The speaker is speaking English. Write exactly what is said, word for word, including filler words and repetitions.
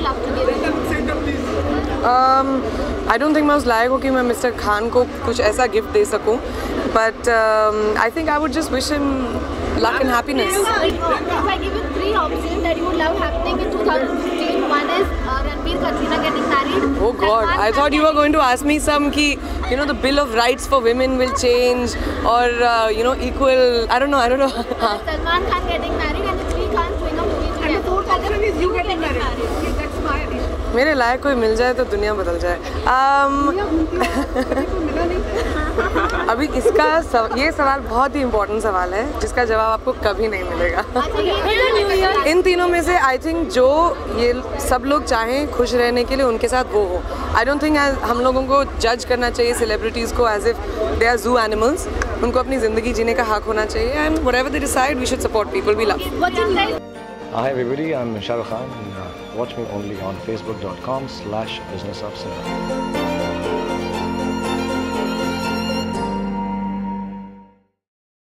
love to give him? Um, I don't think मैं उस लायक हूँ कि मैं मिस्टर खान को कुछ ऐसा गिफ्ट दे सकूँ, but um, I think I would just wish him luck and happiness. If I give you three options that you would love happening in two thousand fifteen, one is uh, Ranbir Katrina getting married. Oh God, I thought you were going to ask me some ki, you know, the Bill of Rights for women will change, or uh, you know, equal. I don't know. I don't know. uh, Salman Khan getting married, and the three Khans doing a movie together. And the fourth option is you getting married. married. Okay, that's my idea. मेरे लायक कोई मिल जाए तो दुनिया बदल जाए. um, अभी इसका सव, ये सवाल बहुत ही इम्पोर्टेंट सवाल है जिसका जवाब आपको कभी नहीं मिलेगा. इन तीनों में से आई थिंक जो ये सब लोग चाहें खुश रहने के लिए उनके साथ वो हो. आई डोंट थिंक हम लोगों को जज करना चाहिए सेलिब्रिटीज़ को as if they are zoo animals. उनको अपनी ज़िंदगी जीने का हक होना चाहिए, and whatever they decide we should support people we love. Hi everybody, I'm Shah Rukh Khan, and uh, watch me only on facebook dot com slash business of cinema.